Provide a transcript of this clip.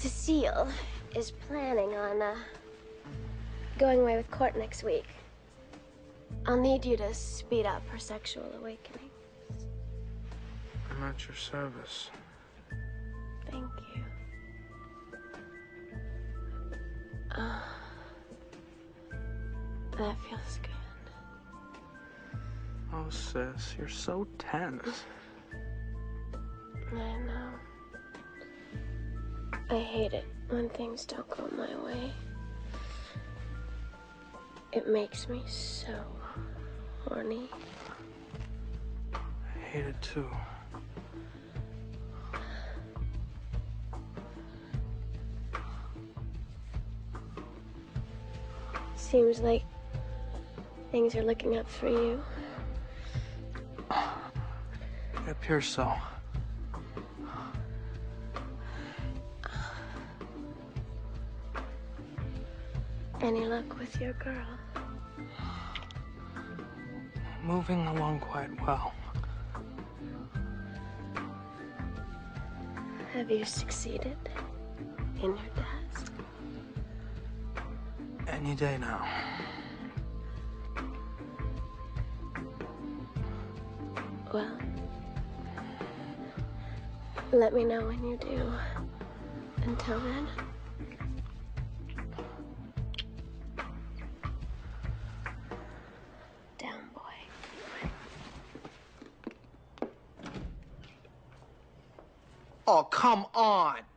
Cecile is planning on, going away with Court next week. I'll need you to speed up her sexual awakening. I'm at your service. Thank you. That feels good. Oh, sis, you're so tense. I know. I hate it when things don't go my way. It makes me so horny. I hate it too. Seems like things are looking up for you. It appears so. Any luck with your girl? Moving along quite well. Have you succeeded in your task? Any day now. Well, let me know when you do. Until then. Down, boy. Oh, come on.